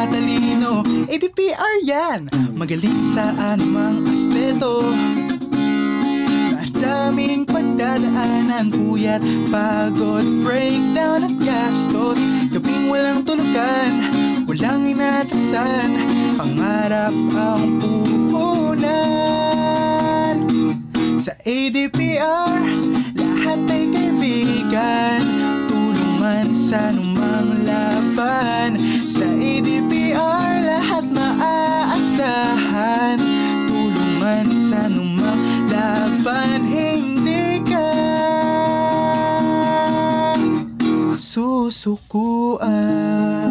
matalino, ADPR yan, magaling sa anumang aspeto. Maraming pagdadaanan, puyat, pagod, breakdown at gastos. Gabing walang tulugan, walang inatrasan, pangarap ang puhunan. Sa ADPR, lahat ay kaibigan, tulungan sa anumang laban. Sa ADPR, lahat maaasahan, tulungan sa anumang laban. Hindi ka susukuan.